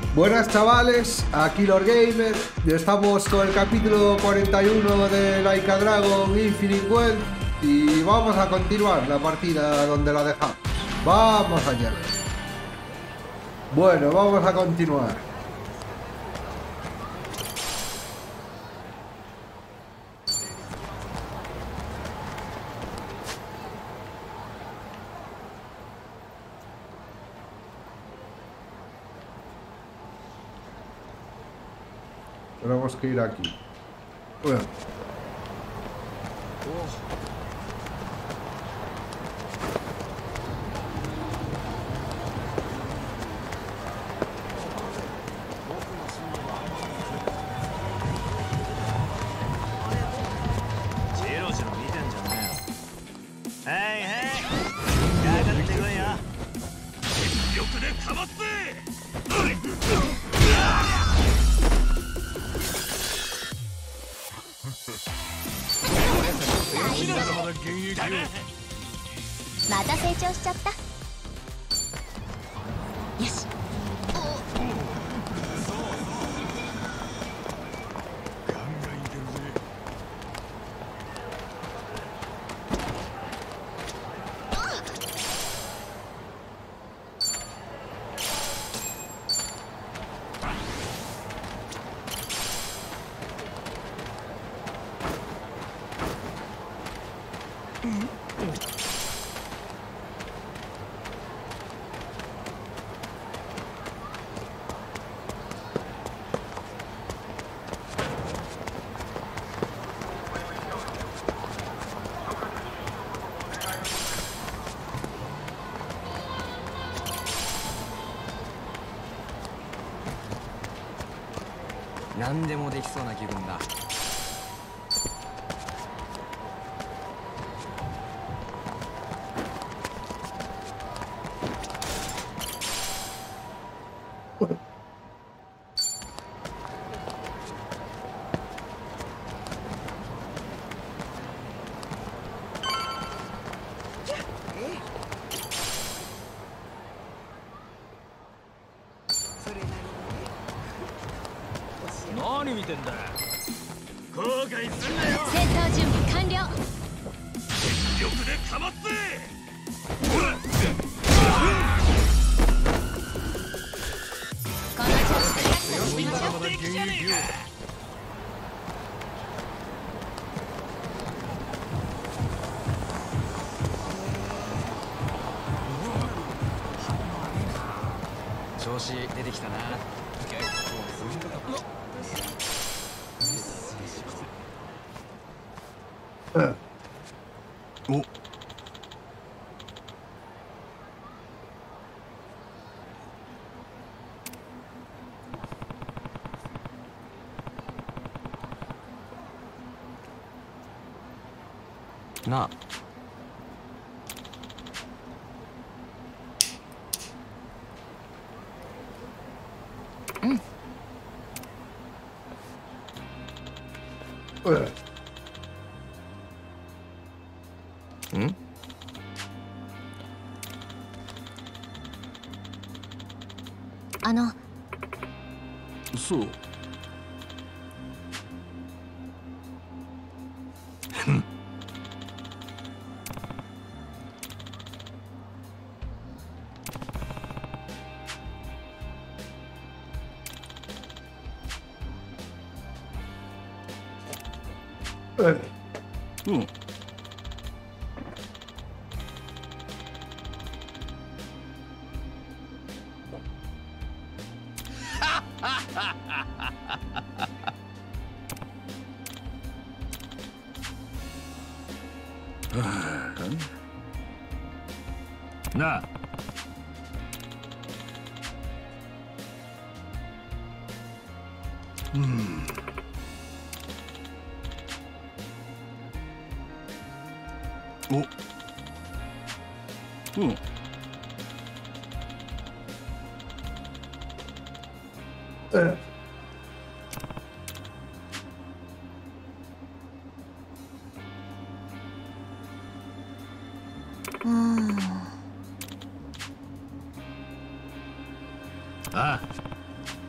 Buenas chavales, aquí Lord Gamer. Estamos con el capítulo 41 de Like a Dragon Infinite Wealth y vamos a continuar la partida donde la dejamos. Vamos allá. Bueno, vamos a continuar. Tenemos que ir aquí. Bueno. また成長しちゃった。よし。 何でもできそうな気分だ。 何見てんだ。後悔すんなよ。 戦闘準備完了。 全力でかますぜ。 この調子で勝つとしましょう。 敵じゃねえか。 調子出てきたな。 お。 なあ。ん？ そう。うん。なあ。お。ああ。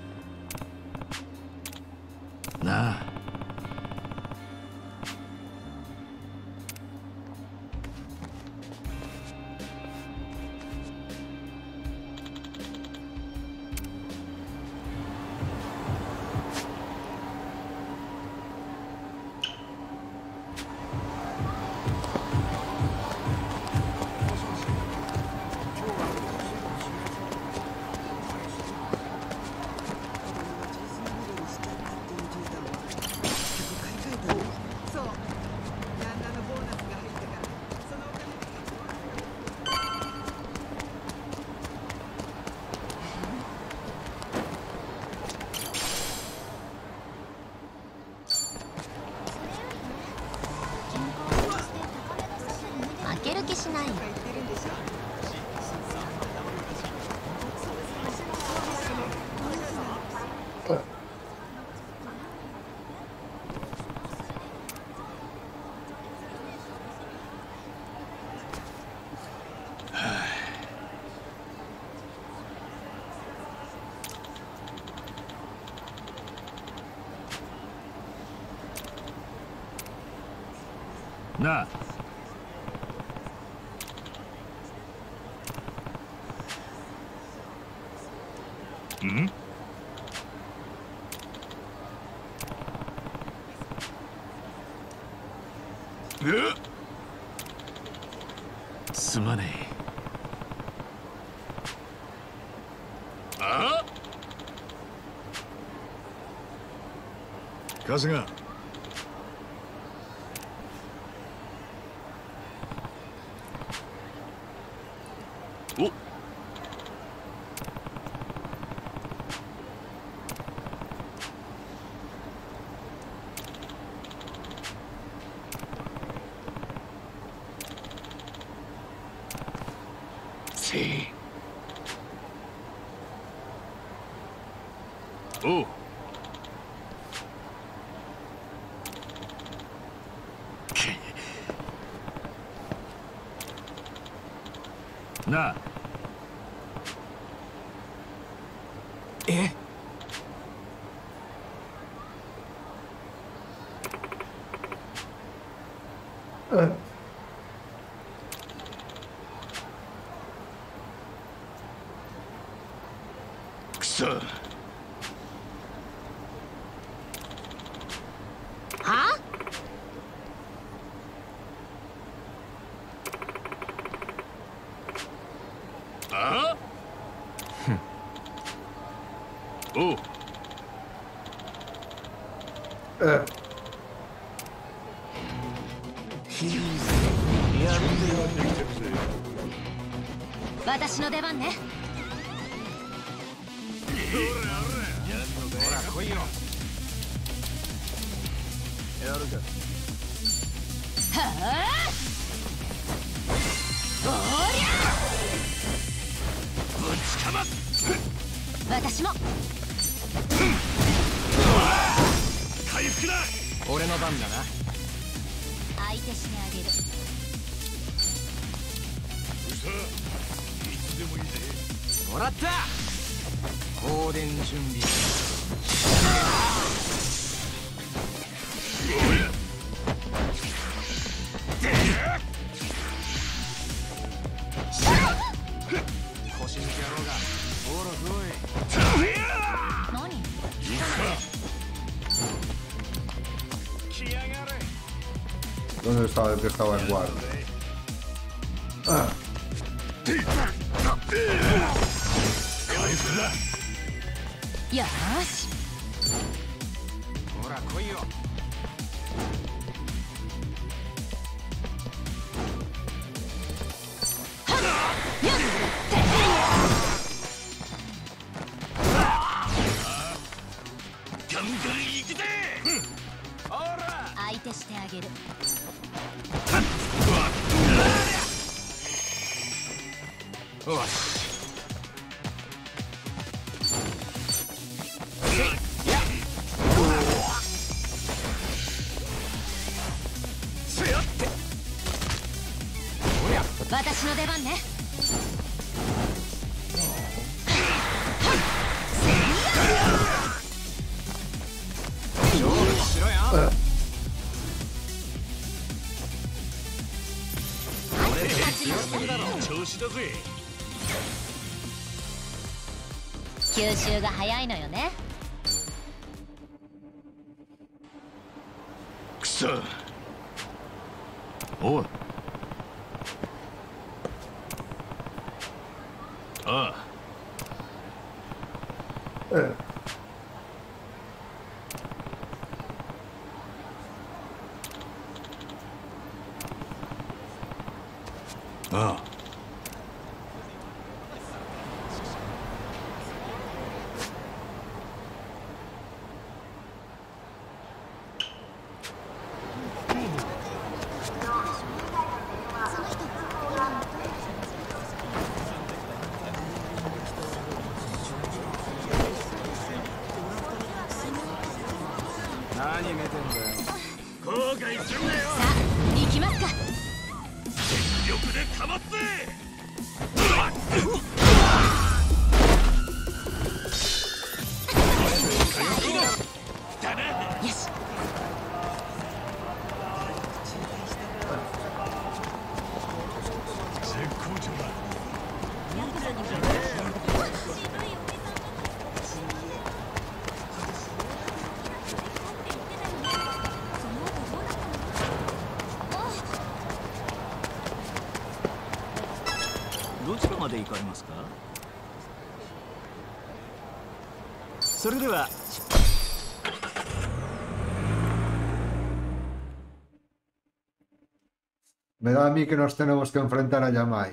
なあ。ん？すまねえ。あ？春日。お。おう。なあ。え？くそ。 は？ あ？おう。 私の出番ね。 ほら来いよ。 やるか。 はあ。おりゃ。 ぶちかま。 私も。 回復だ。 俺の番だな。 相手してあげる。 さあ、いつでもいいぜ。 もらった。放電準備。腰抜け野郎が。ほら来い。 何？ 来やがれ。 ¿Dónde estaba el que estaba en guardia? よーし。 ほら来いよ。 ガンガン行くぜ。 ほら。 相手してあげる。 よし。 私の出番ね。 勝負しろよ。 調子だぜ。 吸収が早いのよね。 くそ。おい。ああ。ああ。 何見てんだよ。 後悔するなよ。 さあ、行きますか。 全力でかますぜ。 よし。 で行かれますか？それでは。 Me da a mí que nos tenemos que enfrentar a Yamai.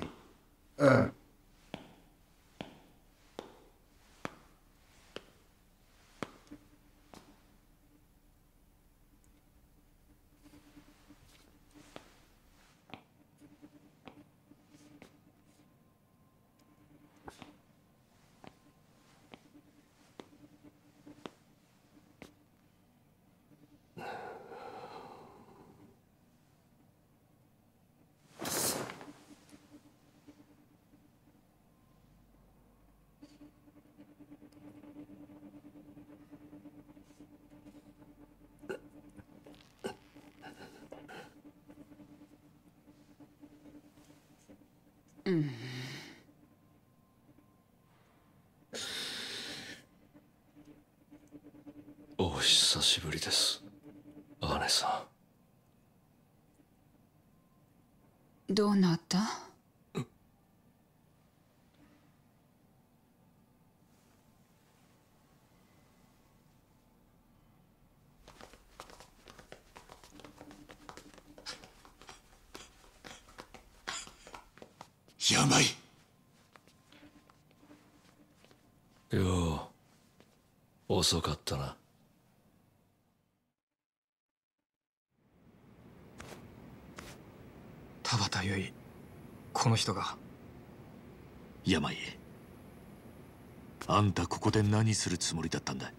お久しぶりです、姉さん。どうなった？ 病。よう遅かったな。 田畑優衣、この人が。 病、あんたここで何するつもりだったんだ？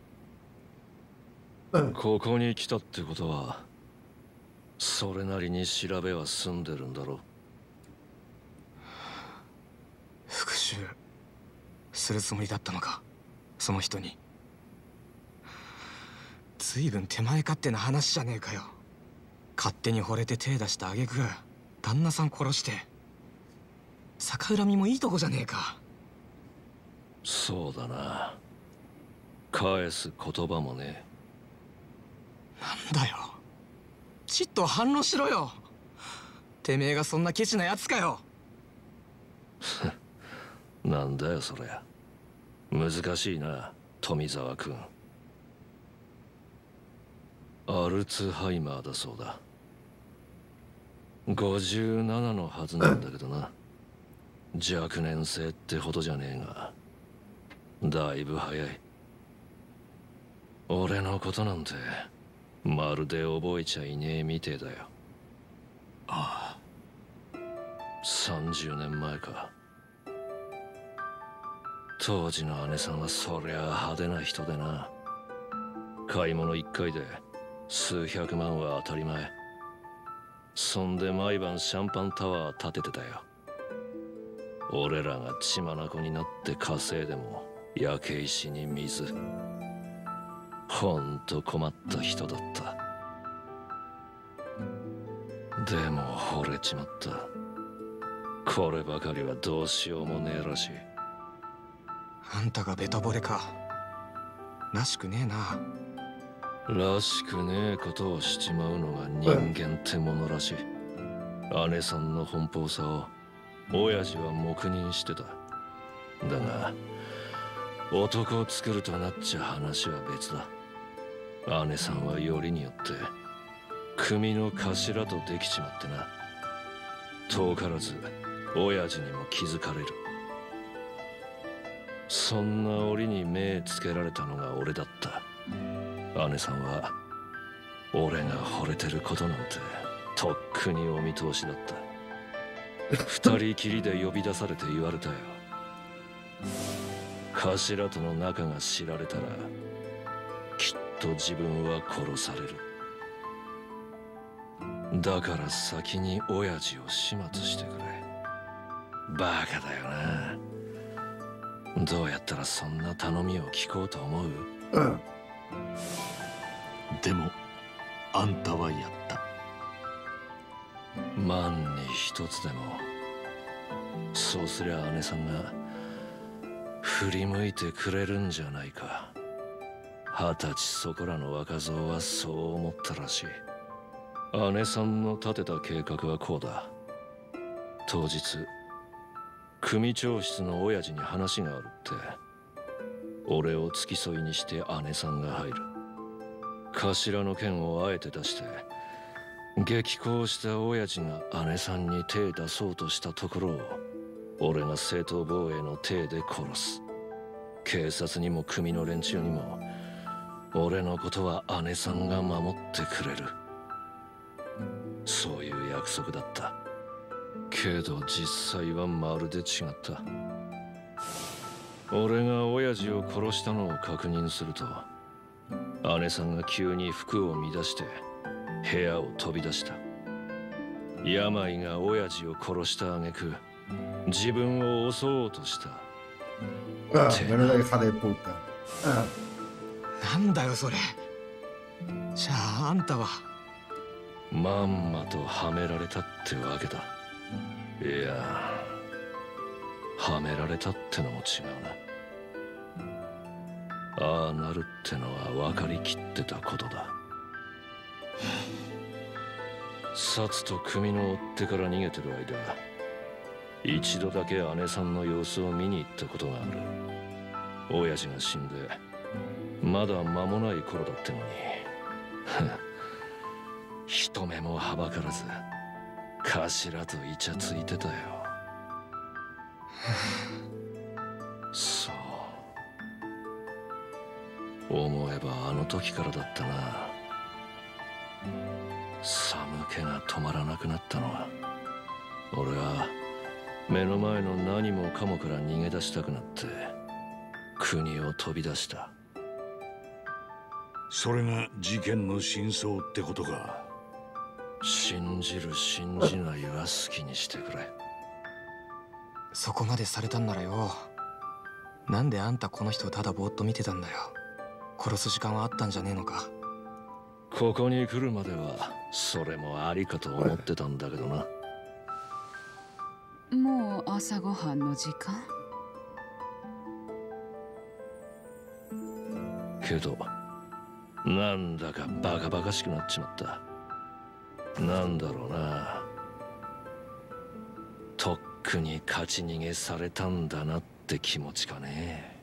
ここに来たってことはそれなりに調べは済んでるんだろ。 復讐するつもりだったのか、その人に。随分手前勝手な話じゃねえかよ。勝手に惚れて手出した挙句旦那さん殺して逆恨みもいいとこじゃねえか。 そうだな、返す言葉もね。 なんだよ、ちっと反論しろよ。てめえがそんなケチなやつかよ。 なんだよそりゃ、難しいな富澤君。アルツハイマーだそうだ。57のはずなんだけどな。若年性ってほどじゃねえがだいぶ早い。俺のことなんてまるで覚えちゃいねえみてえだよ。ああ、30年前か。当時の姉さんはそりゃ派手な人でな。買い物1回で数百万は当たり前。そんで毎晩シャンパンタワー建ててたよ。俺らが血眼になって稼いでも焼け石に水。ほんと困った人だった。でも惚れちまった。こればかりはどうしようもねえらしい。 あんたがベタ惚れか。らしくねえな。 らしくねえことをしちまうのが人間ってものらしい。姉さんの奔放さを親父は黙認してた。だが男を作るとなっちゃ話は別だ。姉さんはよりによって組の頭とできちまってな。遠からず親父にも気づかれる。そんな折に目つけられたのが俺だった。姉さんは俺が惚れてることなんてとっくにお見通しだった。二人きりで呼び出されて言われたよ。頭との仲が知られたらきっと自分は殺される。だから先に親父を始末してくれ。バカだよな。どうやったらそんな頼みを聞こうと思う？でもあんたはやった。万に一つでも。そうすりゃ姉さんが振り向いてくれるんじゃないか。20歳そこらの若造はそう思ったらしい。姉さんの立てた計画はこうだ。当日組長室の親父に話があるって。俺を付き添いにして姉さんが入る。頭の剣をあえて出して激高した親父が姉さんに手出そうとしたところを俺が正当防衛の手で殺す。警察にも組の連中にも俺のことは姉さんが守ってくれる。そういう約束だった。けど実際はまるで違った。俺が親父を殺したのを確認すると、姉さんが急に服を乱して部屋を飛び出した。病が親父を殺した挙句自分を襲おうとした。 なんだよそれ。じゃああんたは。 まんまとはめられたってわけだ。いや、はめられたってのも違うな。ああなるってのは分かりきってたことだ。薩と組の追っ手から逃げてる間、一度だけ姉さんの様子を見に行ったことがある。親父が死んでまだ間もない頃だってのに人目もはばからず頭とイチャついてたよ。そう思えばあの時からだったな。寒気が止まらなくなったのは、俺は目の前の何もかもから逃げ出したくなって国を飛び出した。 それが事件の真相ってことか。 信じる信じないは好きにしてくれ。 そこまでされたんならよ、なんであんたこの人をただぼーっと見てたんだよ。殺す時間はあったんじゃねえのか。 ここに来るまではそれもありかと思ってたんだけどな。 もう朝ごはんの時間？ けどなんだかバカバカしくなっちまった。なんだろうな、とっくに勝ち逃げされたんだなって気持ちかね。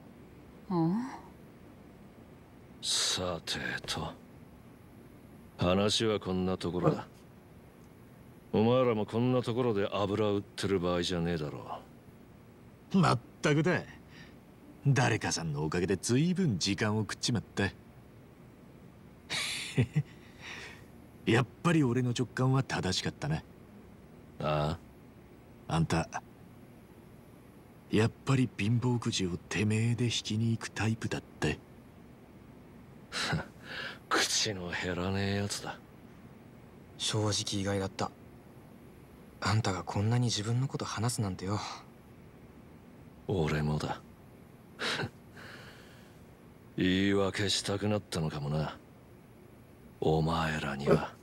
さてと、話はこんなところだ。お前らもこんなところで油売ってる場合じゃねえだろう。まったくだ。誰かさんのおかげで随分時間を食っちまった。やっぱり俺の直感は正しかったな。 ああ？あんたやっぱり貧乏くじをてめえで引きに行くタイプだって。 口の減らねえやつだ。 正直意外だった。あんたがこんなに自分のこと話すなんてよ。 俺もだ。言い訳したくなったのかもな、お前らには。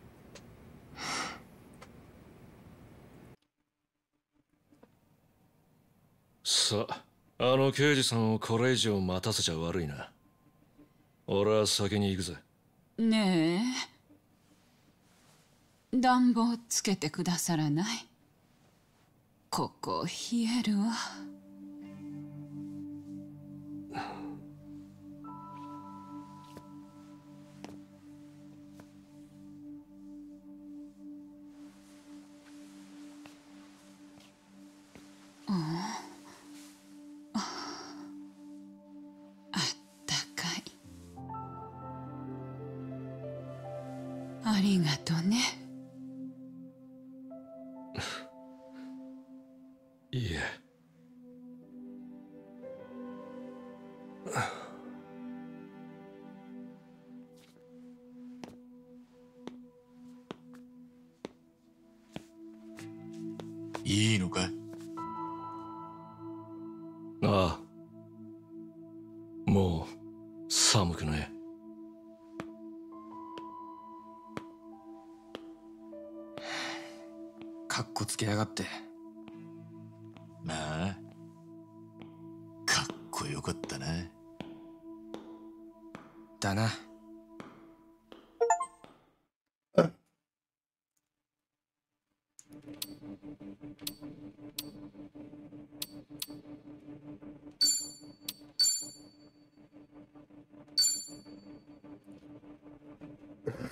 さあ、あの刑事さんをこれ以上待たせちゃ悪いな。俺は先に行くぜ。 ねえ、暖房つけてくださらない？ここ冷えるわ。ありがとね。 いいえ。 いいのか？ ああ、もう寒くねえ。 かっこつけやがって。 まあかっこよかったな。 だな。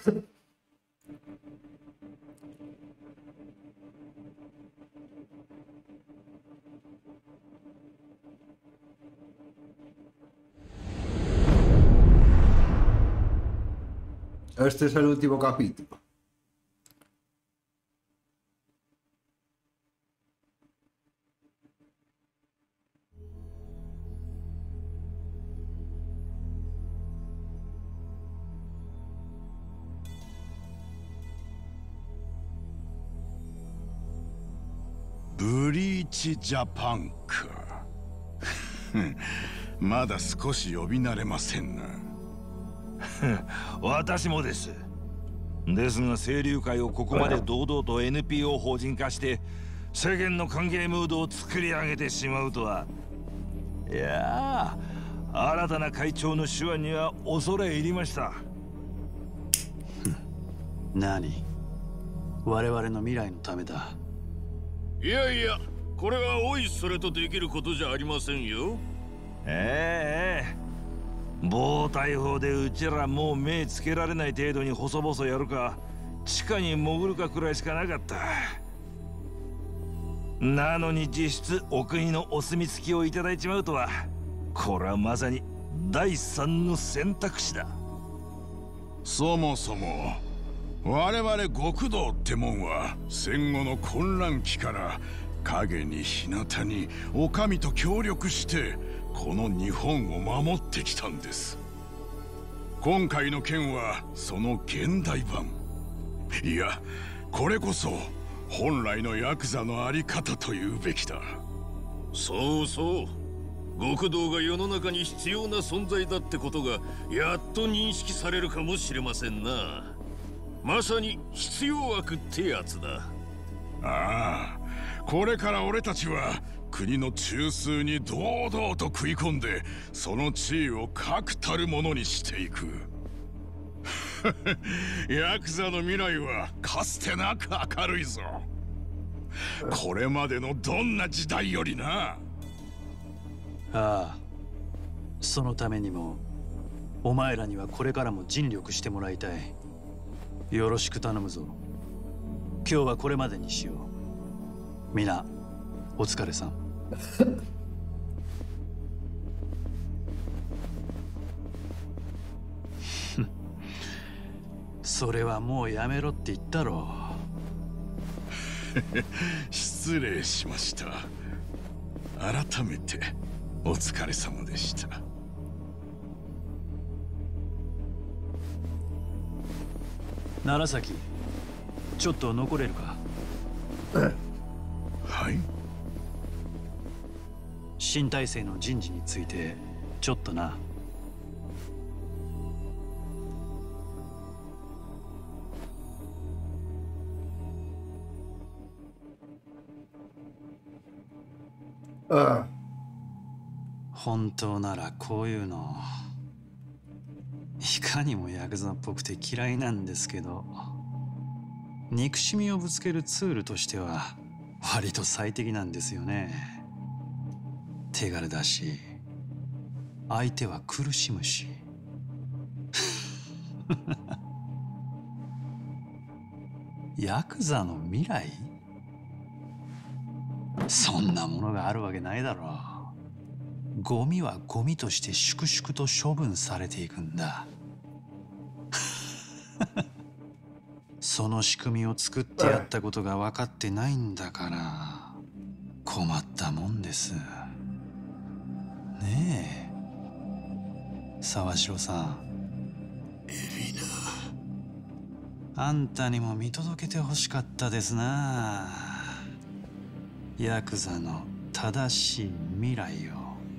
Este es el último capítulo. ブリーチジャパンか。まだ少し呼び慣れませんな。 私もです。ですが清流会をここまで堂々と NPO 法人化して世間の歓迎ムードを作り上げてしまうとは。いやー、新たな会長の手腕には恐れ入りました。 何？我々の未来のためだ。 いやいや、これはおいそれとできることじゃありませんよ。 暴対法でうちらもう目つけられない程度に細々やるか、地下に潜るかくらいしかなかった。なのに実質お国のお墨付きをいただいちまうとは、これはまさに第三の選択肢だ。 そもそも我々極道ってもんは戦後の混乱期から影に日向にお上と協力してこの日本を守ってきたんです。今回の件はその現代版。いや、これこそ本来のヤクザのあり方というべきだ。 そうそう、極道が世の中に必要な存在だってことがやっと認識されるかもしれませんな。まさに必要悪ってやつだ。 ああ、これから俺たちは国の中枢に堂々と食い込んでその地位を確たるものにしていく。ヤクザの未来はかつてなく明るいぞ。これまでのどんな時代よりな。 ああ、そのためにもお前らにはこれからも尽力してもらいたい。よろしく頼むぞ。今日はこれまでにしよう。みなお疲れさん。それはもうやめろって言ったろ。 失礼しました。改めてお疲れ様でした。 楢崎、ちょっと残れるか？ はい。 新体制の人事についてちょっとな。本当ならこういうのいかにもヤクザっぽくて嫌いなんですけど、憎しみをぶつけるツールとしては割と最適なんですよね。手軽だし相手は苦しむし。ヤクザの未来？そんなものがあるわけないだろう。ゴミはゴミとして粛々と処分されていくんだ。その仕組みを作ってやったことが分かってないんだから困ったもんです。ねえ沢城さん。 エリナ、 あんたにも見届けてほしかったですな。ヤクザの正しい未来を。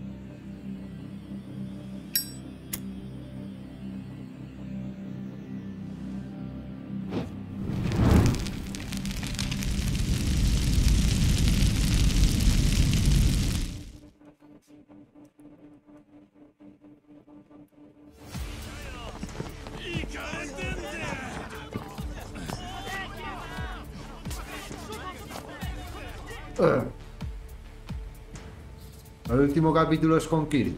El último capítulo es con Kiri.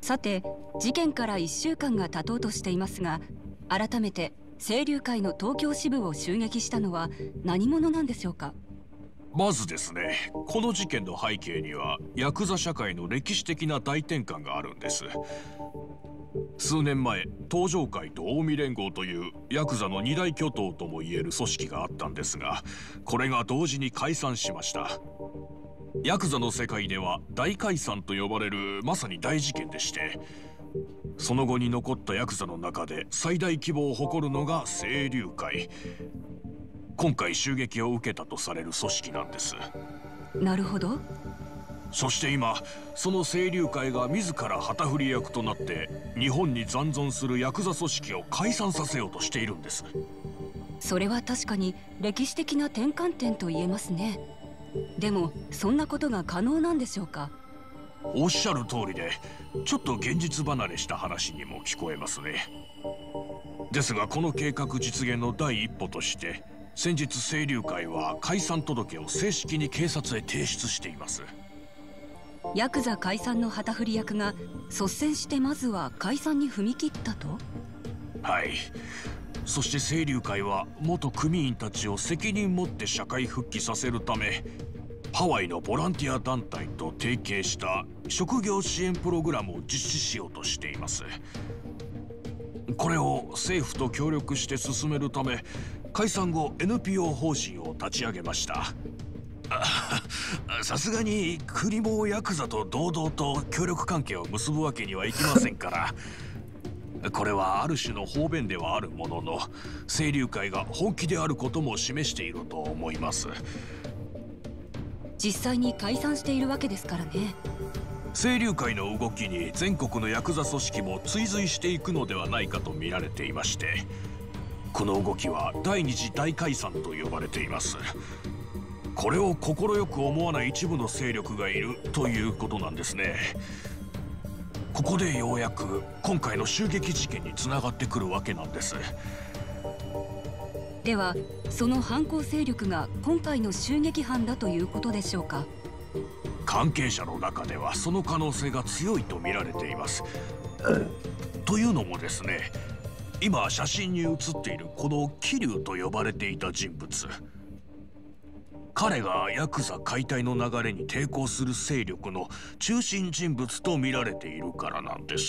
さて、事件から1週間が経とうとしていますが、改めて清流会の東京支部を襲撃したのは何者なんでしょうか。 まずですね、この事件の背景にはヤクザ社会の歴史的な大転換があるんです。数年前、東上会と近江連合というヤクザの二大巨頭ともいえる組織があったんですが、これが同時に解散しました。ヤクザの世界では大解散と呼ばれるまさに大事件でして、その後に残ったヤクザの中で最大規模を誇るのが清流会。今回襲撃を受けたとされる組織なんです。 なるほど。 そして今、その清流会が自ら旗振り役となって日本に残存するヤクザ組織を解散させようとしているんです。 それは確かに歴史的な転換点と言えますね。でもそんなことが可能なんでしょうか。 おっしゃる通りで、ちょっと現実離れした話にも聞こえますね。ですがこの計画実現の第一歩として、先日清流会は解散届を正式に警察へ提出しています。 ヤクザ解散の旗振り役が率先してまずは解散に踏み切ったと。 はい。そして清流会は元組員たちを責任持って社会復帰させるため、ハワイのボランティア団体と提携した職業支援プログラムを実施しようとしています。これを政府と協力して進めるため、解散後 NPO 法人を立ち上げました。さすがに国もヤクザと堂々と協力関係を結ぶわけにはいきませんから、これはある種の方便ではあるものの、清流会が本気であることも示していると思います。 実際に解散しているわけですからね。 清流会の動きに全国のヤクザ組織も追随していくのではないかと見られていまして、この動きは第二次大解散と呼ばれています。これを快く思わない一部の勢力がいるということなんですね。ここでようやく今回の襲撃事件につながってくるわけなんです。 ではその犯行勢力が今回の襲撃犯だということでしょうか。 関係者の中ではその可能性が強いと見られています。というのもですね、今写真に写っているこの桐生と呼ばれていた人物、彼がヤクザ解体の流れに抵抗する勢力の中心人物と見られているからなんです。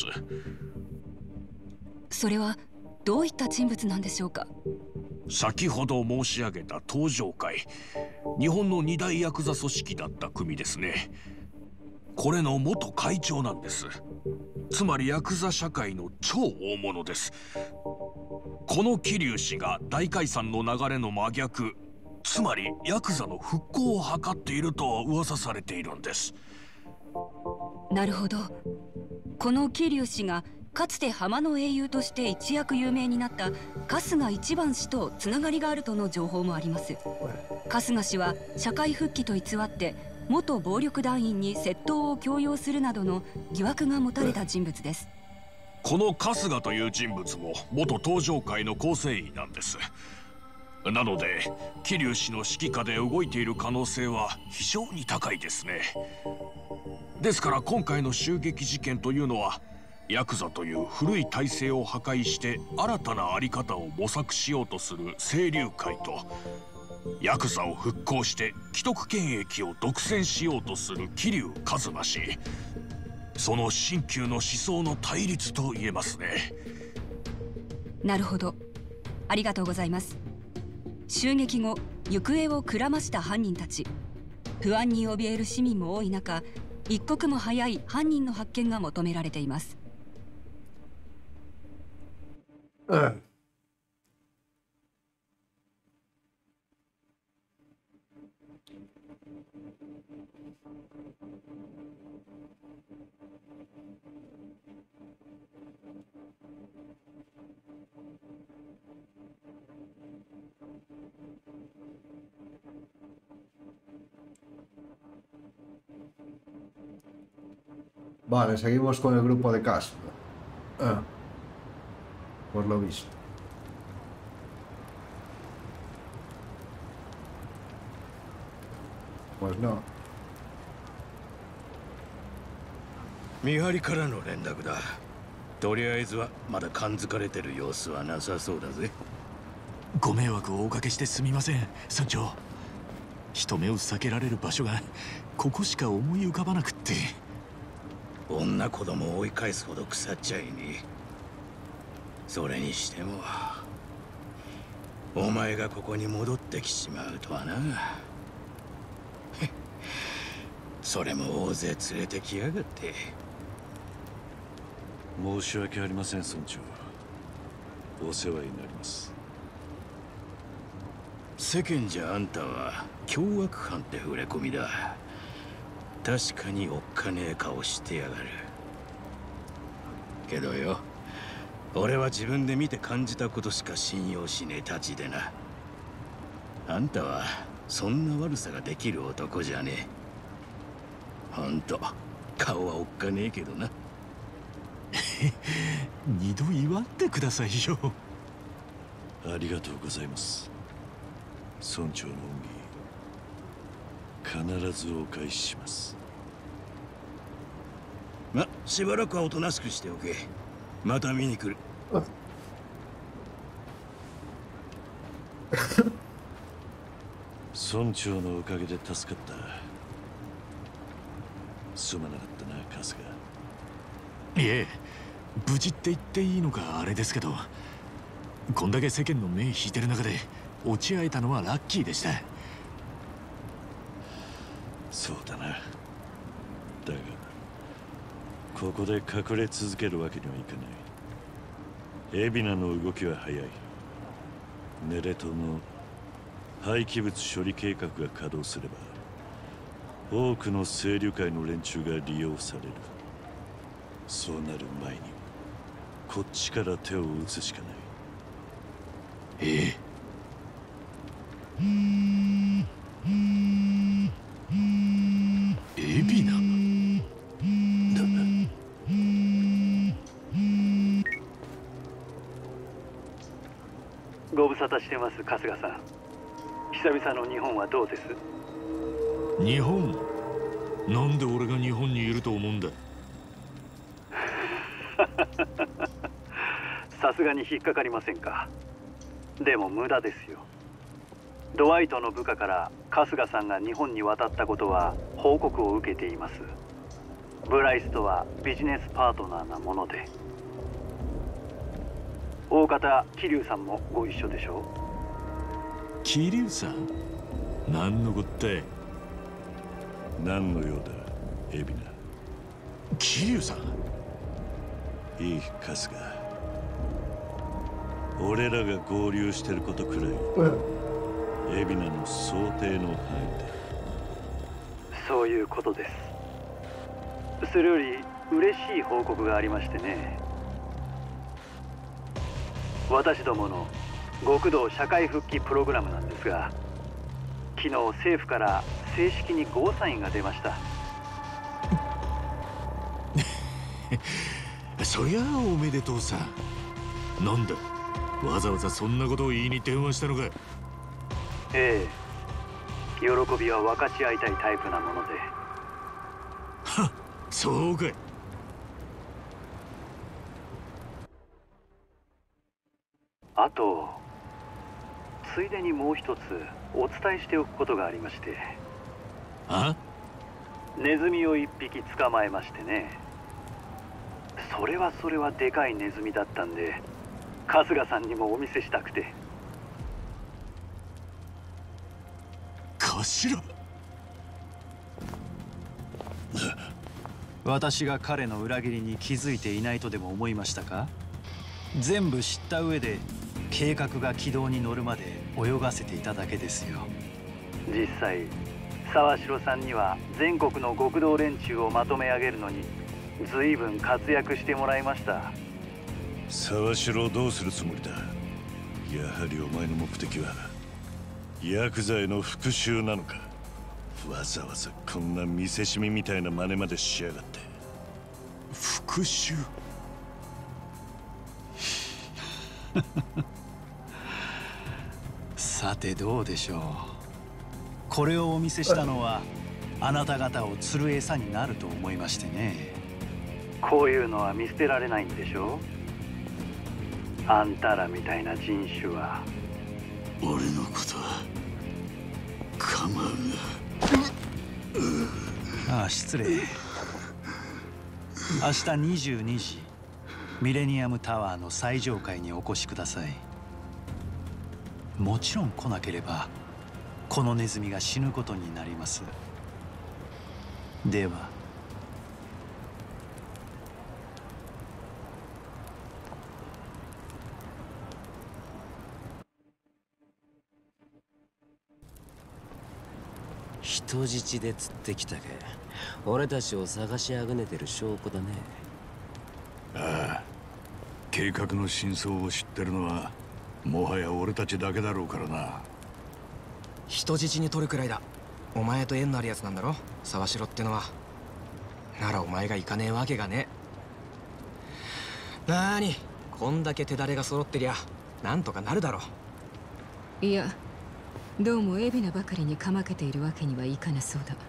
それはどういった人物なんでしょうか。 先ほど申し上げた東上会、日本の二大ヤクザ組織だった組ですね。これの元会長なんです。つまりヤクザ社会の超大物です。この桐生氏が大解散の流れの真逆、つまりヤクザの復興を図っていると噂されているんです。 なるほど。この桐生氏がかつて浜の英雄として一躍有名になった春日一番氏とつながりがあるとの情報もあります。春日氏は社会復帰と偽って元暴力団員に窃盗を強要するなどの疑惑が持たれた人物です。 この春日という人物も元東上会の構成員なんです。なので桐生氏の指揮下で動いている可能性は非常に高いですね。ですから今回の襲撃事件というのは、ヤクザという古い体制を破壊して新たな在り方を模索しようとする清流会と、ヤクザを復興して既得権益を独占しようとする桐生一馬氏、その新旧の思想の対立と言えますね。 なるほど、ありがとうございます。襲撃後行方をくらました犯人たち、不安に怯える市民も多い中、一刻も早い犯人の発見が求められています。 Vale, seguimos con el grupo de Cash. Por lo visto. Pues no. 見張りからの連絡だ。とりあえずはまだ感づかれてる様子はなさそうだぜ。 ご迷惑をおかけしてすみません村長。人目を避けられる場所がここしか思い浮かばなくって。 女子供を追い返すほど腐っちゃいねえ。それにしてもお前がここに戻ってきちまうとはな。それも大勢連れてきやがって。 申し訳ありません村長。お世話になります。 世間じゃあんたは凶悪犯って触れ込みだ。確かにおっかねえ顔してやがる。けどよ、俺は自分で見て感じたことしか信用しねえたちでな。あんたはそんな悪さができる男じゃねえ。ほんと顔はおっかねえけどな。 二度言わんでくださいよ。 ありがとうございます。村長の恩義必ずお返しします。 しばらくはおとなしくしておけ。また見に来る。 村長のおかげで助かった。すまなかったな春日。 いえ、無事って言っていいのかあれですけど、こんだけ世間の目引いてる中で落ち合えたのはラッキーでした。 そうだな。だがここで隠れ続けるわけにはいかない。海老名の動きは早い。ネレトの廃棄物処理計画が稼働すれば多くの清流会の連中が利用される。そうなる前にこっちから手を打つしかない。 ええ。海老名ご無沙汰してます春日さん。久々の日本はどうです？ 日本？なんで俺が日本にいると思うんだ？ さすがに引っかかりませんか。でも無駄ですよ。ドワイトの部下から春日さんが日本に渡ったことは報告を受けています。ブライスとはビジネスパートナーなもので。大方桐生さんもご一緒でしょう。 桐生さん？何のこった？ 何の用だ海老名。 桐生さん？ いい春日。俺らが合流してることくらい海老名の想定の範囲だ。 そういうことです。それより嬉しい報告がありましてね。私どもの極道社会復帰プログラムなんですが、昨日政府から正式にゴーサインが出ました。 そりゃあおめでとうさ。なんだ、わざわざそんなことを言いに電話したのか？ ええ、喜びは分かち合いたいタイプなもので。 はっ、そうかい。 あとついでにもう一つお伝えしておくことがありまして。 あ？ ネズミを一匹捕まえましてね。それはでかいネズミだったんで、春日さんにもお見せしたくて。 頭？ 私が彼の裏切りに気づいていないとでも思いましたか？全部知った上で計画が軌道に乗るまで泳がせていただけですよ。 実際沢城さんには全国の極道連中をまとめ上げるのに随分活躍してもらいました。 沢城をどうするつもりだ？やはりお前の目的はヤクザへの復讐なのか？わざわざこんな見せしめみたいな真似までしやがって。 復讐？ さてどうでしょう。これをお見せしたのはあなた方を釣る餌になると思いましてね。 こういうのは見捨てられないんでしょ。あんたらみたいな人種は。 俺のことは構うな。 ああ、失礼。明日22時、ミレニアムタワーの最上階にお越しください。もちろん来なければこのネズミが死ぬことになります。では。 人質で釣ってきたか。俺たちを探しあぐねてる証拠だね。 ああ、計画の真相を知ってるのはもはや俺たちだけだろうからな。 人質に取るくらいだ。お前と縁のあるやつなんだろ、沢城ってのは。ならお前が行かねえわけがねえ。なーに、こんだけ手だれが揃ってりゃなんとかなるだろ。 いや、どうも海老名ばかりにかまけているわけにはいかなそうだ。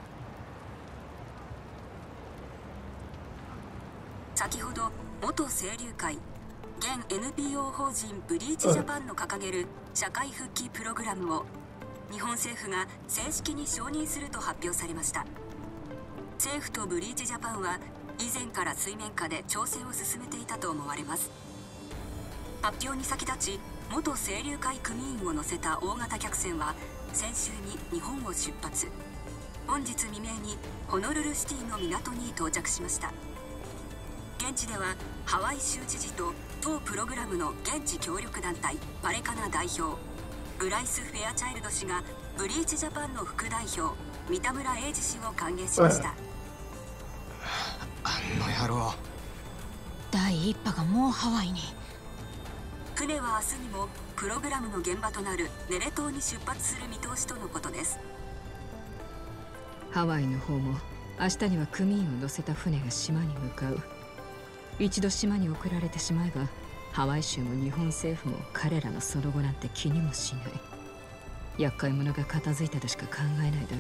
先ほど元清流会現 NPO 法人ブリーチジャパンの掲げる社会復帰プログラムを日本政府が正式に承認すると発表されました。政府とブリーチジャパンは以前から水面下で調整を進めていたと思われます。発表に先立ち元清流会組員を乗せた大型客船は先週に日本を出発。本日未明にホノルルシティの港に到着しました。現地ではハワイ州知事と当プログラムの現地協力団体パレカナ代表ブライス・フェアチャイルド氏がブリーチジャパンの副代表三田村英二氏を歓迎しました。 あの野郎。 第一波がもうハワイに。 船は明日にもプログラムの現場となるネレ島に出発する見通しとのことです。 ハワイの方も明日には組員を乗せた船が島に向かう。一度島に送られてしまえばハワイ州も日本政府も彼らのその後なんて気にもしない。厄介者が片付いたとしか考えないだろう。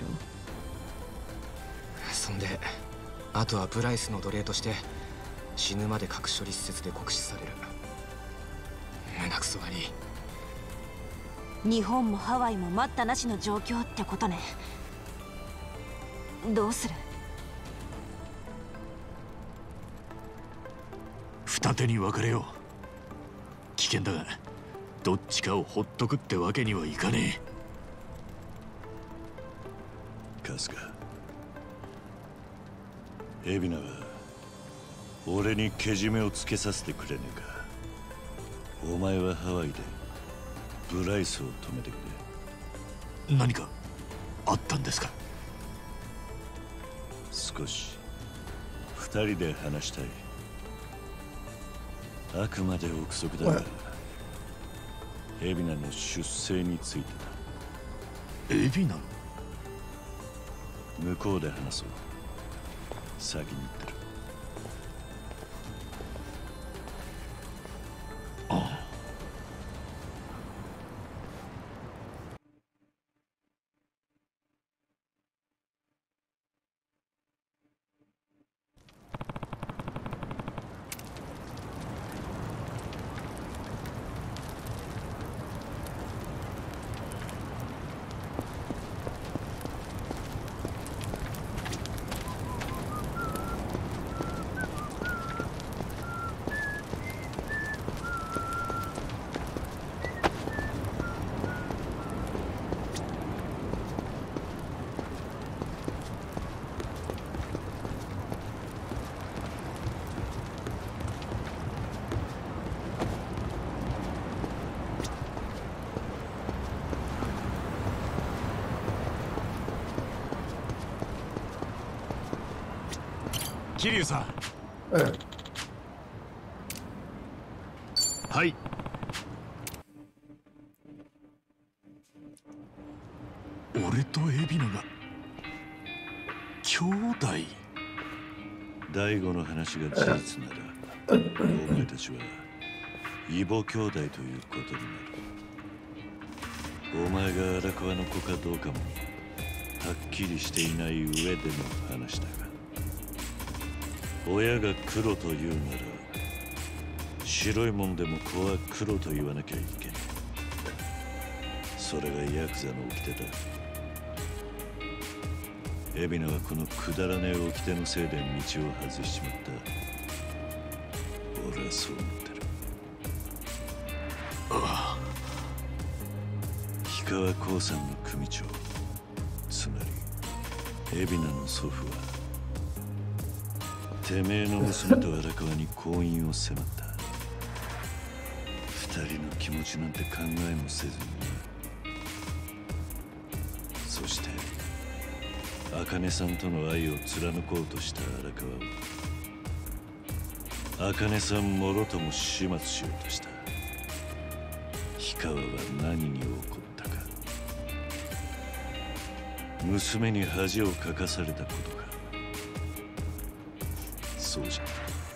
そんであとはブライスの奴隷として死ぬまで核処理施設で酷使される。胸くそ悪い。日本もハワイも待ったなしの状況ってことね。どうする？ 二手に分かれよう。危険だがどっちかをほっとくってわけにはいかねえ。春日、海老名は俺にけじめをつけさせてくれねえか。お前はハワイでブライスを止めてくれ。何かあったんですか？ 少し二人で話したい。あくまで憶測だが海老名の出生についてだ。 海老名？ 向こうで話そう。先に言ってる。 桐生さん。はい。俺と海老名が兄弟。 大悟の話が事実ならお前たちは異母兄弟ということになる。お前が荒川の子かどうかもはっきりしていない上での話だが、 親が黒と言うなら白いもんでも子は黒と言わなきゃいけない。それがヤクザの掟だ。海老名はこのくだらねえ掟のせいで道を外しちまった。俺はそう思ってる。 ああ。 氷川興産の組長、つまり海老名の祖父はてめえの娘と荒川に婚姻を迫った。二人の気持ちなんて考えもせずにな。そして茜さんとの愛を貫こうとした荒川を茜さんもろとも始末しようとした。氷川は何に怒ったか。娘に恥をかかされたことか。そうじゃ。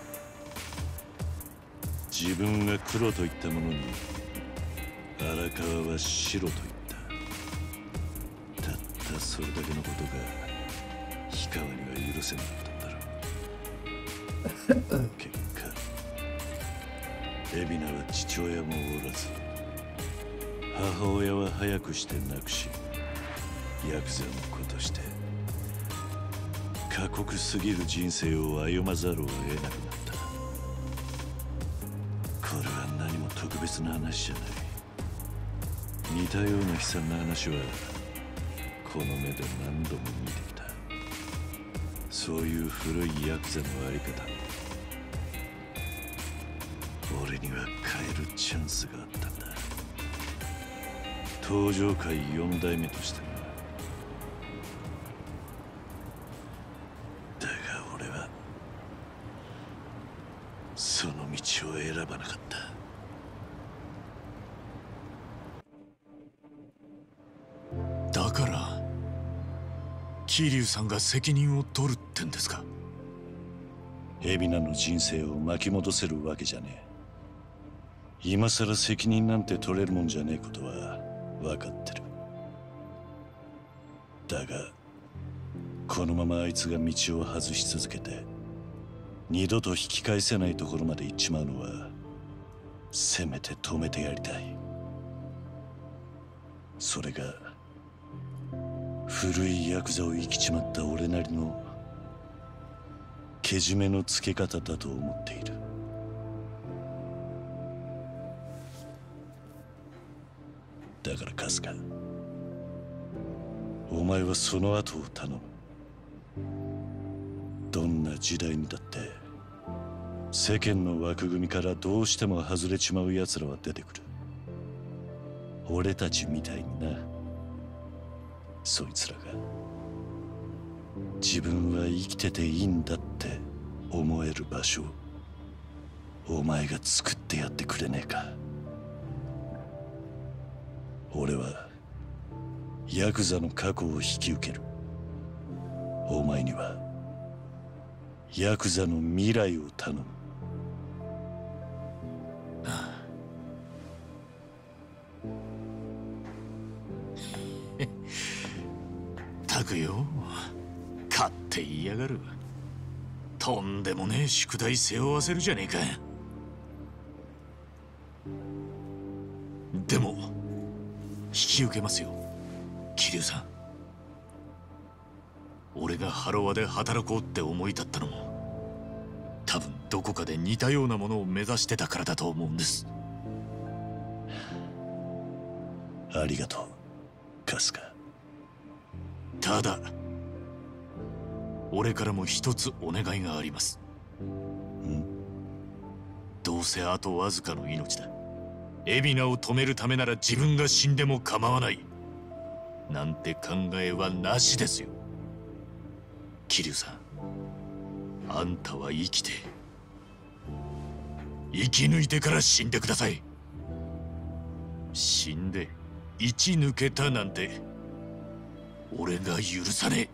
自分が黒と言ったものに荒川は白と言った。たったそれだけのことが氷川には許せなかったんだろう。結果海老名は父親もおらず母親は早くして亡くし、ヤクザの子として過酷すぎる人生を歩まざるを得なくなった。これは何も特別な話じゃない。似たような悲惨な話はこの目で何度も見てきた。そういう古いヤクザのあり方、俺には変えるチャンスがあったんだ。登場界4代目としてな。だが俺はその道を選ばなかった。 だから桐生さんが責任を取るってんですか。 海老名の人生を巻き戻せるわけじゃねえ。今さら責任なんて取れるもんじゃねえことは分かってる。だがこのままあいつが道を外し続けて二度と引き返せないところまで行っちまうのはせめて止めてやりたい。それが古いヤクザを生きちまった俺なりのけじめのつけ方だと思っている。だから春日、お前はその後を頼む。どんな時代にだって世間の枠組みからどうしても外れちまう奴らは出てくる。俺たちみたいにな。そいつらが自分は生きてていいんだって思える場所をお前が作ってやってくれねえか。俺はヤクザの過去を引き受ける。お前にはヤクザの未来を頼む。 たくよ、勝手言いやがる。とんでもねえ宿題背負わせるじゃねえか。でも引き受けますよ、桐生さん。俺がハロワで働こうって思い立ったのも多分どこかで似たようなものを目指してたからだと思うんです。 ありがとう春日。 ただ俺からも一つお願いがあります。どうせあとわずかの命だ。海老名を止めるためなら自分が死んでも構わないなんて考えはなしですよ。桐生さん、あんたは生きて生き抜いてから死んでください。死んで生き抜けたなんて俺が許さねえ。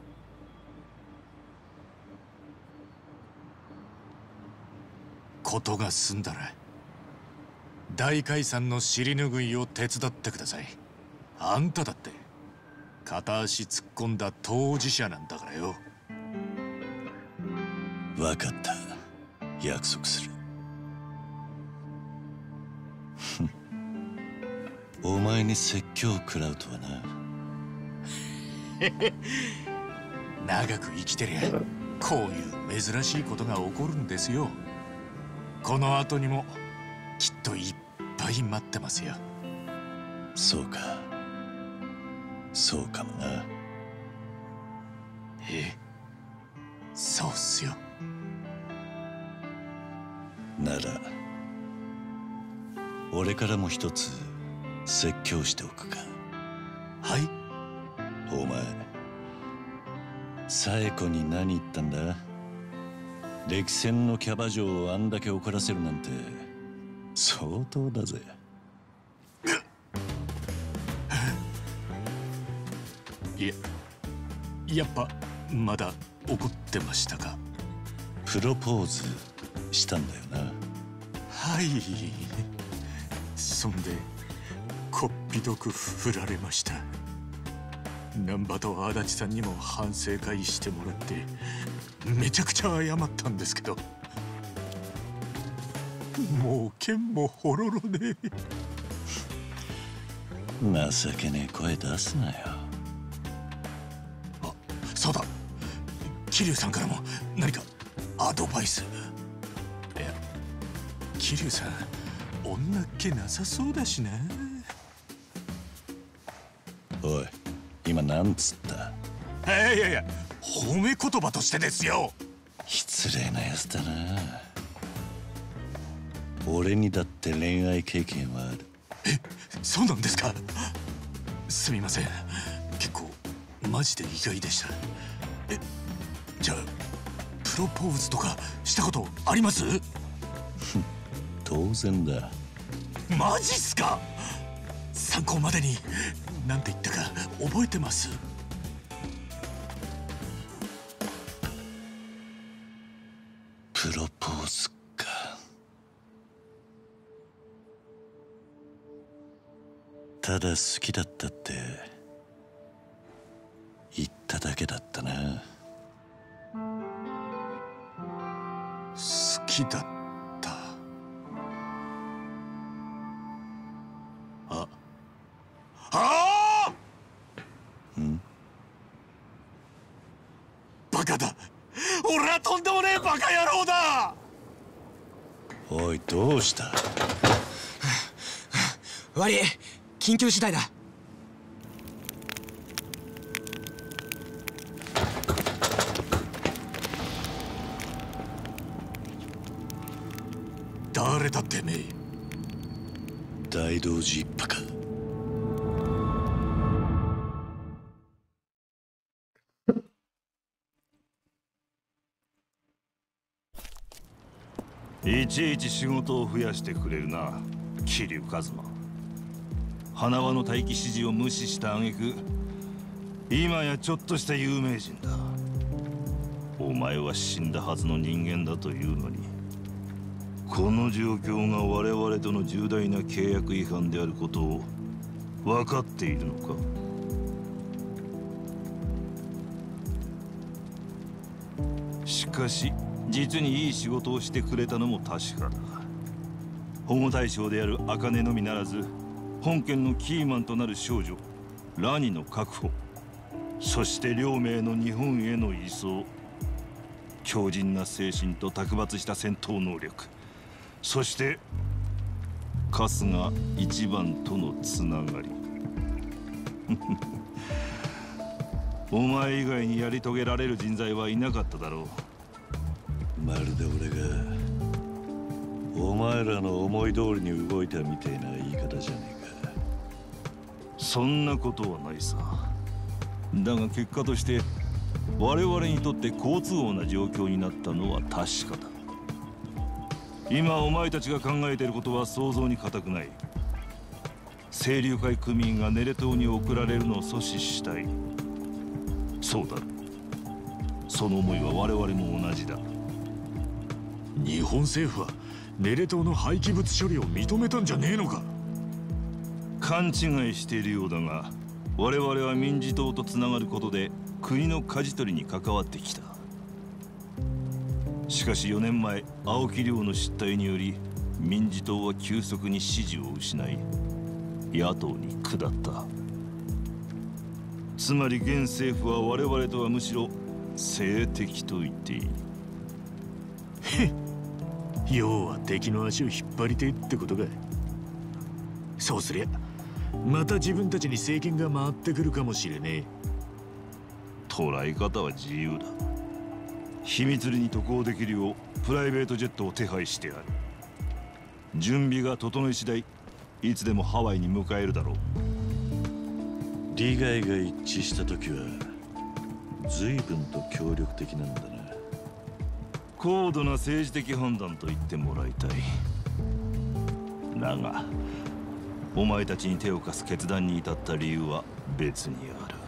ことが済んだら大解散の尻拭いを手伝ってください。あんただって片足突っ込んだ当事者なんだからよ。 分かった。 約束する。お前に説教を食らうとはな。 長く生きてりゃこういう珍しいことが起こるんですよ。この後にもきっといっぱい待ってますよ。 そうか、そうかもな。 そうっすよ。 なら俺からも一つ説教しておくか。 はい。 お前冴子に何言ったんだ？歴戦のキャバ嬢をあんだけ怒らせるなんて相当だぜ。 やっぱまだ怒ってましたか？ プロポーズしたんだよな。 はい。そんでこっぴどく振られました。難波と足立さんにも反省会してもらってめちゃくちゃ謝ったんですけど、もう剣もほろろで。 情けねえ声出すなよ。 そうだ、桐生さんからも何かアドバイス。いや、桐生さん女っ気なさそうだしな。 おい、今なんつった？ いや褒め言葉としてですよ。 失礼なやつだな。俺にだって恋愛経験はある。 そうなんですか？すみません、結構マジで意外でした。じゃあプロポーズとかしたことあります？ 当然だ。 マジっすか？参考までに何て言ったか覚えてます？ プロポーズか。ただ好きだったって言っただけだったな。 好きだった。バカだ。俺はとんでもねえバカ野郎だ。 おい、どうした？ 悪い、緊急事態だ。 誰だってめえ？ 大道寺一派か。 いちいち仕事を増やしてくれるな、桐生一馬。花輪の待機指示を無視した挙句、今やちょっとした有名人だ。お前は死んだはずの人間だというのに、この状況が我々との重大な契約違反であることを分かっているのか？しかし実にいい仕事をしてくれたのも確かだ。保護対象である茜のみならず、本件のキーマンとなる少女ラニの確保、そして両名の日本への移送、強靭な精神と卓抜した戦闘能力、そして春日一番とのつながり。お前以外にやり遂げられる人材はいなかっただろう。 まるで俺がお前らの思い通りに動いたみたいな言い方じゃねえか。 そんなことはないさ。だが結果として我々にとって好都合な状況になったのは確かだ。今お前たちが考えていることは想像に難くない。清流会組員がネレ島に送られるのを阻止したい。そうだ、その思いは我々も同じだ。 日本政府はネレ島の廃棄物処理を認めたんじゃねえのか？ 勘違いしているようだが、我々は民事党とつながることで国の舵取りに関わってきた。 しかし4年前青木亮の失態により民自党は急速に支持を失い野党に下った。つまり現政府は我々とはむしろ政敵と言っていい。 要は敵の足を引っ張りてえってことか。そうすりゃまた自分たちに政権が回ってくるかもしれねえ。 捉え方は自由だ。秘密裏に渡航できるようプライベートジェットを手配してある。準備が整い次第いつでもハワイに迎えるだろう。 利害が一致した時は随分と協力的なんだな。 高度な政治的判断と言ってもらいたい。だがお前たちに手を貸す決断に至った理由は別にある。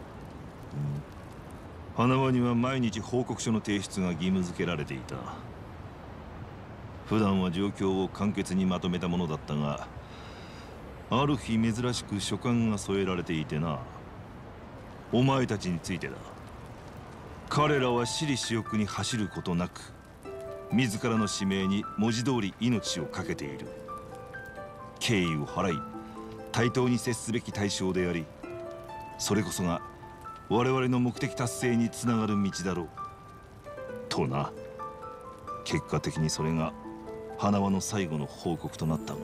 花輪には毎日報告書の提出が義務付けられていた。普段は状況を簡潔にまとめたものだったが、ある日珍しく書簡が添えられていてな。お前たちについてだ。彼らは私利私欲に走ることなく自らの使命に文字通り命を懸けている。敬意を払い対等に接すべき対象であり、それこそが我々の目的達成につながる道だろうとな。結果的にそれが花輪の最後の報告となったが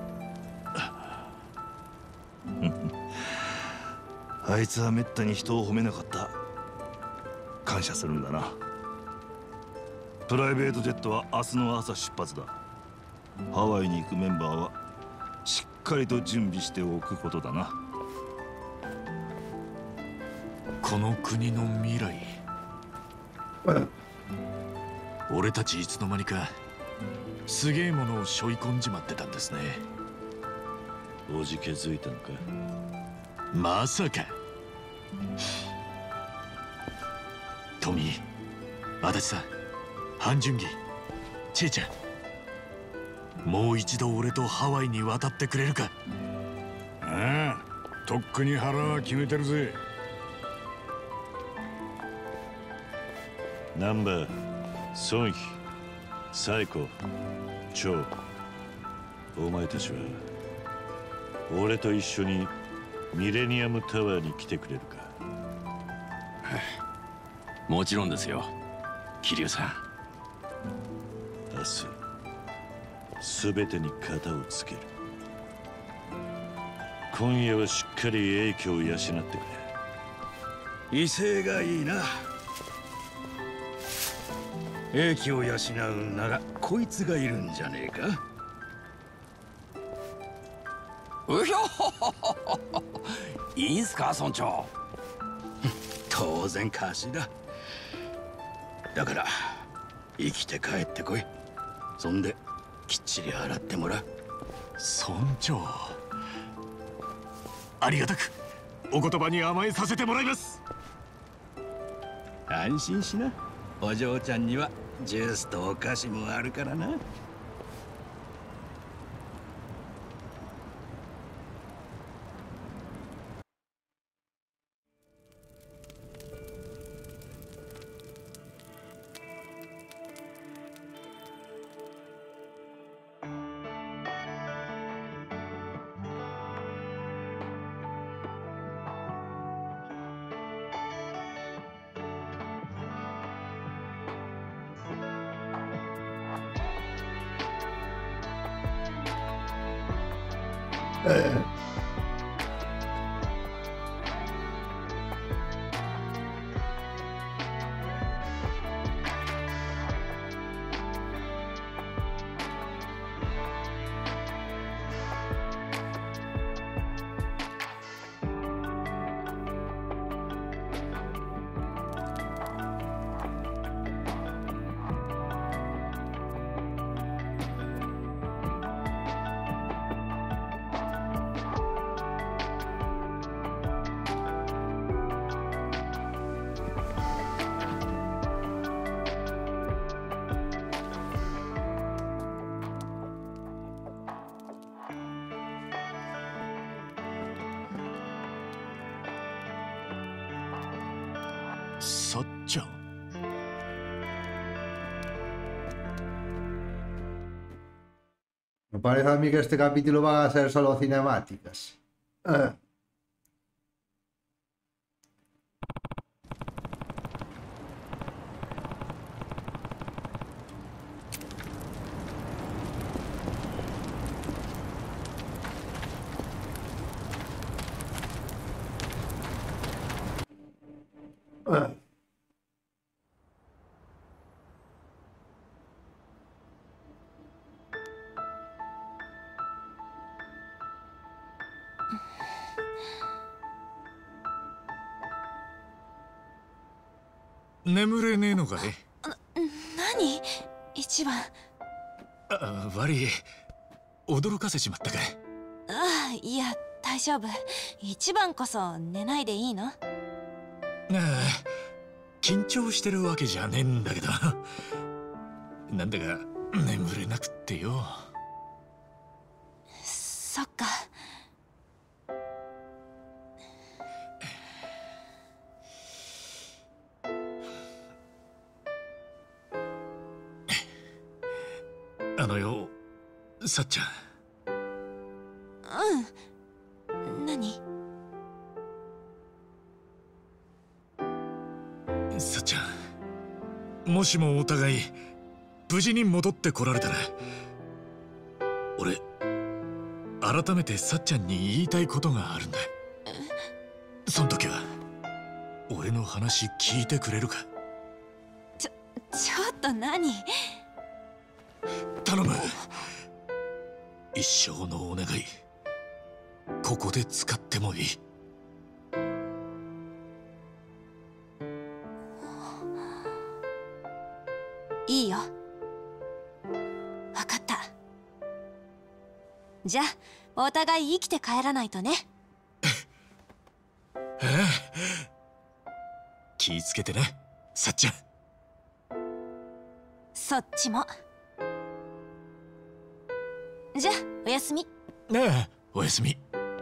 あいつはめったに人を褒めなかった。感謝するんだな。プライベートジェットは明日の朝出発だ。ハワイに行くメンバーはしっかりと準備しておくことだな。 この国の未来、俺たちいつの間にかすげえものを背負い込んじまってたんですね。 おじけづいたのか。 まさか。トミー、足立さん、ハン・ジュンギ、チェイちゃん、もう一度俺とハワイに渡ってくれるか。 ああ、とっくに腹は決めてるぜ。 ナンバー、ソンヒ、サイコ、チョウ、お前たちは俺と一緒にミレニアムタワーに来てくれるか。 もちろんですよ、桐生さん。 明日すべてに型をつける。今夜はしっかり英気を養ってくれ。 威勢がいいな。英気を養うならこいつがいるんじゃねえか。うひょほほほほ。いいんすか村長。当然貸しだ。だから生きて帰ってこい。そんできっちり払ってもらう。 村長、ありがたくお言葉に甘えさせてもらいます。 安心しな。お嬢ちゃんにはジュースとお菓子もあるからな。 さっちゃん。 parece a mí que este capítulo va a ser solo cinemáticas. 眠れねえのかい？ 何？一番。 悪い。驚かせちまったかい？ ああ、いや、大丈夫。一番こそ寝ないでいいの？ 緊張してるわけじゃねえんだけど。なんだか眠れなくってよ。 そっか。 よ、さっちゃん。 何？ さっちゃん、もしもお互い無事に戻ってこられたら、俺改めてさっちゃんに言いたいことがあるんだ。そん時は俺の話聞いてくれるか？ ちょっと何？ 頼む。一生のお願い、ここで使ってもいい。 いいよ。わかった。じゃあお互い生きて帰らないとね。 気ぃつけてな、さっちゃん。 そっちも。じゃあおやすみ。 おやすみ。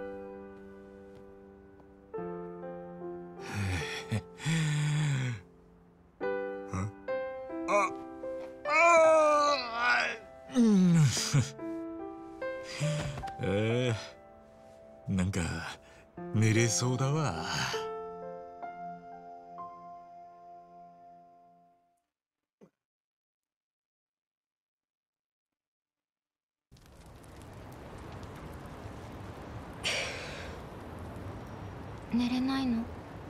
なんか寝れそうだわ。 寝れないの？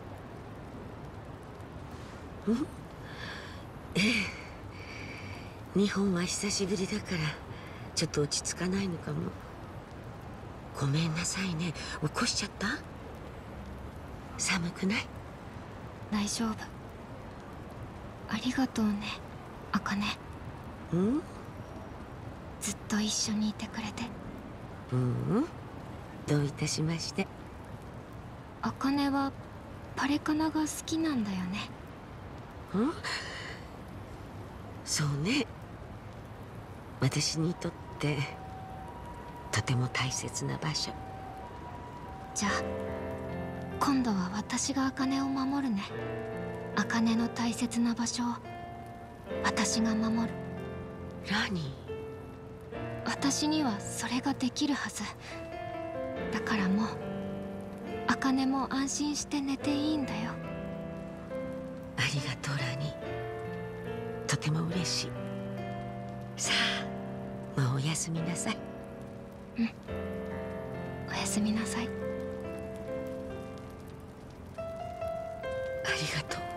日本は久しぶりだからちょっと落ち着かないのかも。ごめんなさいね、起こしちゃった？寒くない？ 大丈夫。ありがとうね、茜。ずっと一緒にいてくれて。 どういたしまして。 茜はパレカナが好きなんだよね。 そうね。私にとってとても大切な場所。 じゃあ今度は私が茜を守るね。茜の大切な場所を私が守る。 何？ 私にはそれができるはず。だからもう茜も安心して寝ていいんだよ。 ありがとうラニー、とても嬉しい。さあもうおやすみなさい。 おやすみなさい。 ありがとう。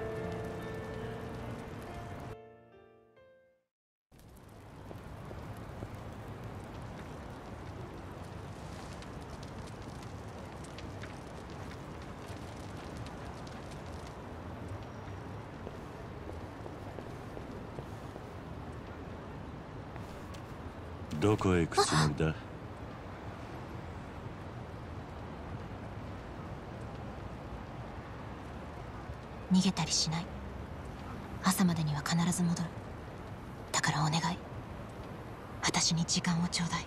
どこへ行くつもりだ？ 逃げたりしない。朝までには必ず戻る。だからお願い、私に時間をちょうだい。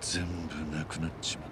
全部なくなっちまった。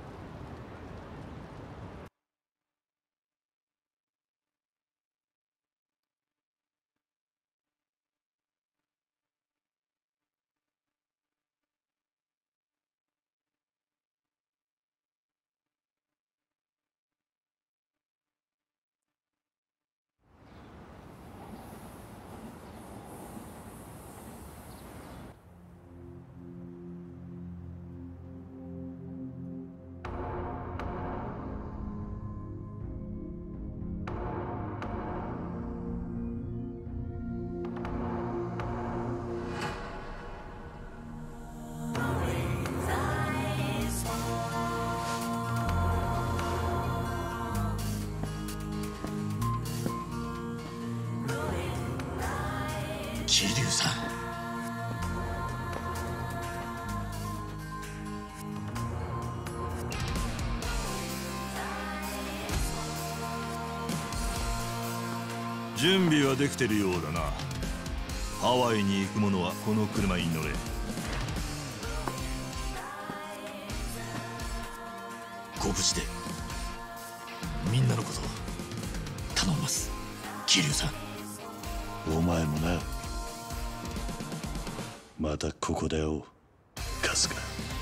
桐生さん、 準備はできてるようだな。ハワイに行く者はこの車に乗れ。 ご無事でみんなのこと頼みます、桐生さん。 お前もな。またここで会おう、春日。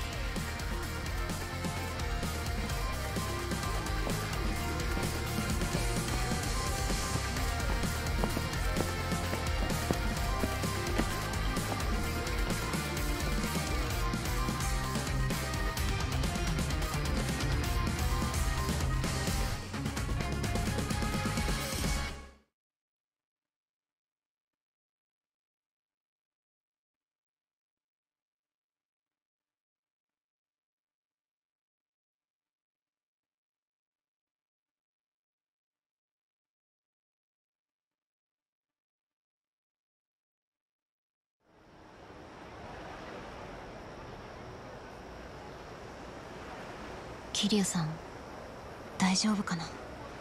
桐生さん、大丈夫かな。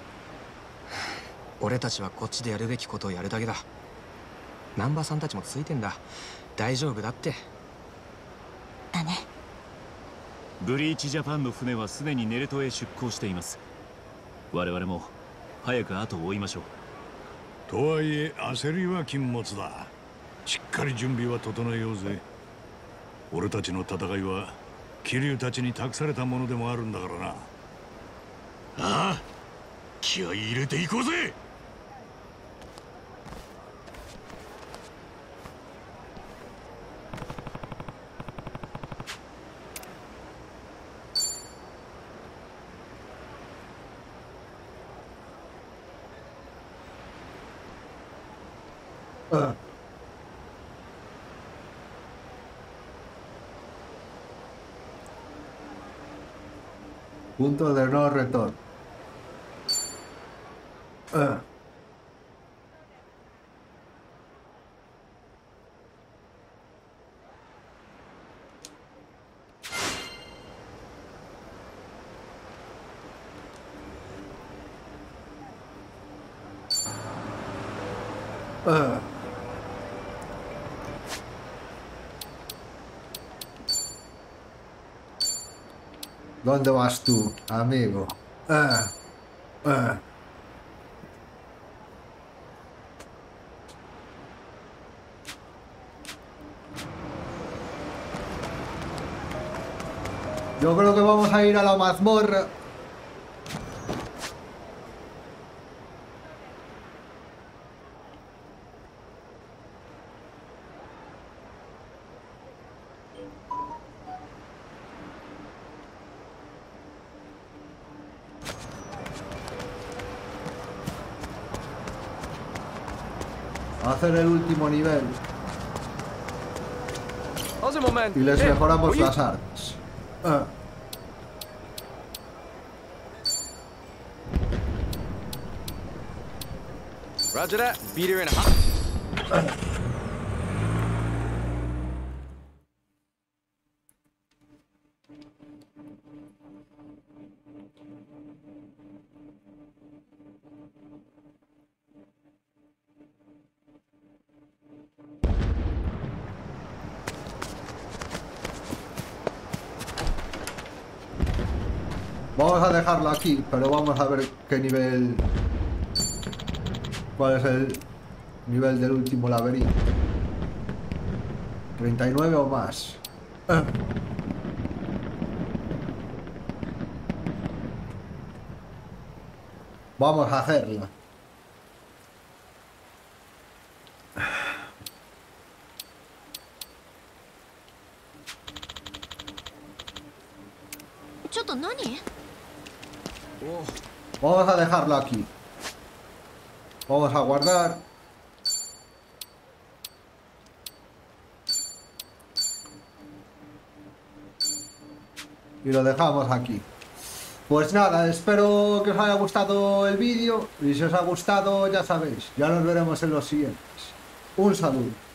俺たちはこっちでやるべきことをやるだけだ。難波さんたちもついてんだ。大丈夫だって。 だね。 ブリーチジャパンの船はすでにネレトへ出港しています。我々も早く後を追いましょう。 とはいえ焦りは禁物だ。しっかり準備は整えようぜ。俺たちの戦いは桐生たちに託されたものでもあるんだからな。 ああ、気合い入れていこうぜ。 Punto de no retorno. ¿Dónde vas tú, amigo? Yo creo que vamos a ir a la mazmorra. Hacer el último nivel y les mejoramos las armas. Roger that. Beat her in a hot. Vamos a dejarlo aquí, pero vamos a ver qué nivel... ¿Cuál es el nivel del último laberinto? 39 o más. Vamos a hacerlo. Vamos a dejarlo aquí. Vamos a guardar. Y lo dejamos aquí. Pues nada, espero que os haya gustado el vídeo. Y si os ha gustado, ya sabéis, ya nos veremos en los siguientes. Un saludo.